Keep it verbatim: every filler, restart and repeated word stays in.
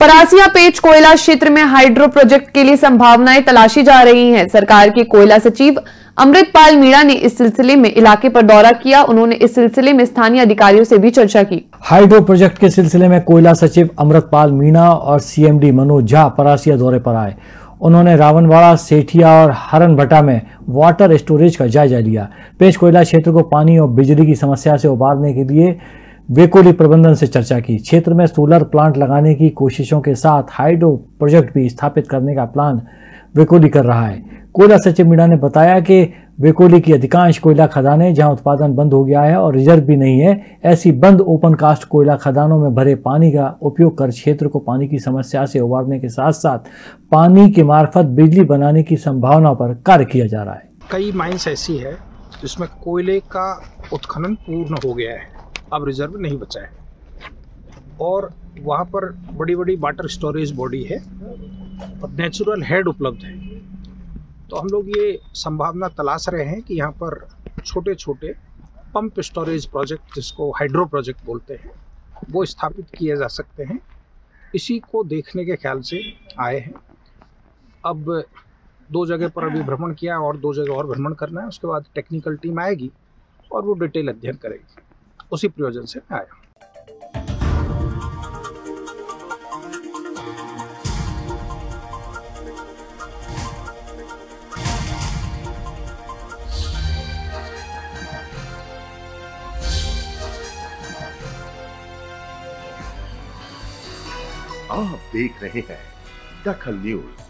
परासिया पेच कोयला क्षेत्र में हाइड्रो प्रोजेक्ट के लिए संभावनाएं तलाशी जा रही हैं। सरकार के कोयला सचिव अमृतपाल मीणा ने इस सिलसिले में इलाके पर दौरा किया। उन्होंने इस सिलसिले में स्थानीय अधिकारियों से भी चर्चा की। हाइड्रो प्रोजेक्ट के सिलसिले में कोयला सचिव अमृतपाल मीणा और सीएमडी मनोज झा परासिया दौरे पर आए। उन्होंने रावणवाड़ा, सेठिया और हरनभट्टा में वाटर स्टोरेज का जायजा लिया। पेच कोयला क्षेत्र को पानी और बिजली की समस्या से उबारने के लिए वेकोली प्रबंधन से चर्चा की। क्षेत्र में सोलर प्लांट लगाने की कोशिशों के साथ हाइड्रो प्रोजेक्ट भी स्थापित करने का प्लान वेकोली कर रहा है। कोयला सचिव मीणा ने बताया कि वेकोली की अधिकांश कोयला खदानें जहां उत्पादन बंद हो गया है और रिजर्व भी नहीं है, ऐसी बंद ओपन कास्ट कोयला खदानों में भरे पानी का उपयोग कर क्षेत्र को पानी की समस्या से उबारने के साथ साथ पानी के मार्फत बिजली बनाने की संभावना पर कार्य किया जा रहा है। कई माइंस ऐसी है जिसमें कोयले का उत्खनन पूर्ण हो गया है, अब रिजर्व नहीं बचा है और वहाँ पर बड़ी बड़ी वाटर स्टोरेज बॉडी है और नेचुरल हेड उपलब्ध है। तो हम लोग ये संभावना तलाश रहे हैं कि यहाँ पर छोटे छोटे पंप स्टोरेज प्रोजेक्ट, जिसको हाइड्रो प्रोजेक्ट बोलते हैं, वो स्थापित किए जा सकते हैं। इसी को देखने के ख्याल से आए हैं। अब दो जगह पर अभी भ्रमण किया और दो जगह और भ्रमण करना है। उसके बाद टेक्निकल टीम आएगी और वो डिटेल अध्ययन करेगी। उसी प्रयोजन से मैं आया। आप देख रहे हैं दखल न्यूज।